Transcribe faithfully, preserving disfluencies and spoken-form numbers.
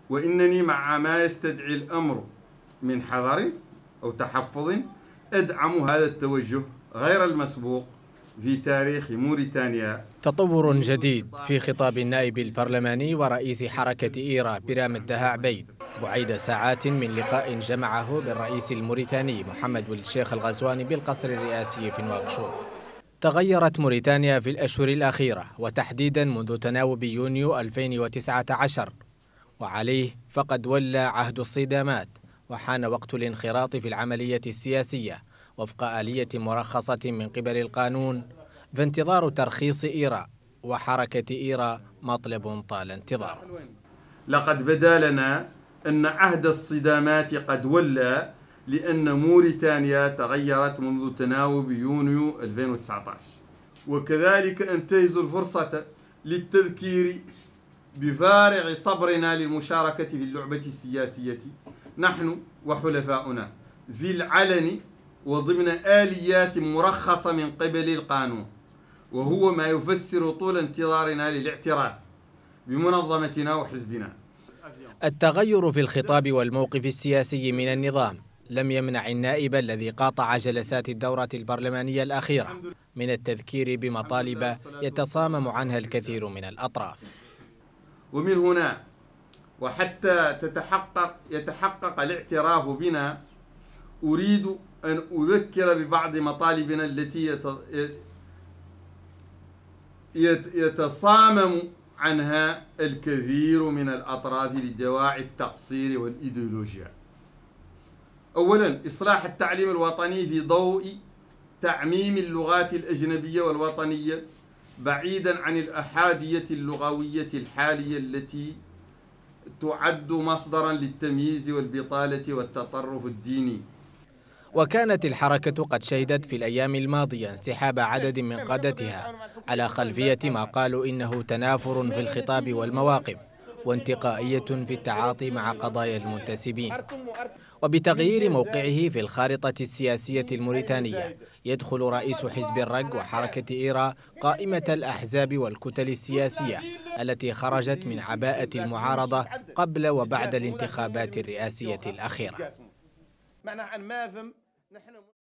وإنني مع ما يستدعي الأمر من حذر أو تحفظ أدعم هذا التوجه غير المسبوق في تاريخ موريتانيا. تطور جديد في خطاب النائب البرلماني ورئيس حركة إيرا برام الدها عبيد بعيد ساعات من لقاء جمعه بالرئيس الموريتاني محمد ولد الشيخ الغزواني بالقصر الرئاسي في نواكشوط. تغيرت موريتانيا في الأشهر الأخيرة وتحديدا منذ تناوب يونيو ألفين وتسعة عشر، وعليه فقد ولى عهد الصدامات وحان وقت الانخراط في العملية السياسية وفق آلية مرخصة من قبل القانون، فانتظار ترخيص إيرا وحركة إيرا مطلب طال انتظاره. لقد بدا لنا أن عهد الصدامات قد ولى، لأن موريتانيا تغيرت منذ تناوب يونيو ألفين وتسعة عشر، وكذلك أنتهز الفرصة للتذكير بفارغ صبرنا للمشاركة في اللعبة السياسية نحن وحلفاؤنا في العلن وضمن آليات مرخصة من قبل القانون، وهو ما يفسر طول انتظارنا للاعتراف بمنظمتنا وحزبنا. التغير في الخطاب والموقف السياسي من النظام لم يمنع النائب الذي قاطع جلسات الدورة البرلمانية الأخيرة من التذكير بمطالب يتصامم عنها الكثير من الأطراف. ومن هنا وحتى تتحقق يتحقق الاعتراف بنا، أريد أن أذكر ببعض مطالبنا التي يتصامم عنها الكثير من الأطراف لدواعي التقصير والإيديولوجيا. أولا، إصلاح التعليم الوطني في ضوء تعميم اللغات الأجنبية والوطنية بعيدا عن الأحادية اللغوية الحالية التي تعد مصدرا للتمييز والبطالة والتطرف الديني. وكانت الحركة قد شهدت في الأيام الماضية انسحاب عدد من قادتها على خلفية ما قالوا إنه تنافر في الخطاب والمواقف وانتقائية في التعاطي مع قضايا المنتسبين. وبتغيير موقعه في الخارطة السياسية الموريتانية يدخل رئيس حزب الرق وحركة إيرا قائمة الأحزاب والكتل السياسية التي خرجت من عباءة المعارضة قبل وبعد الانتخابات الرئاسية الأخيرة.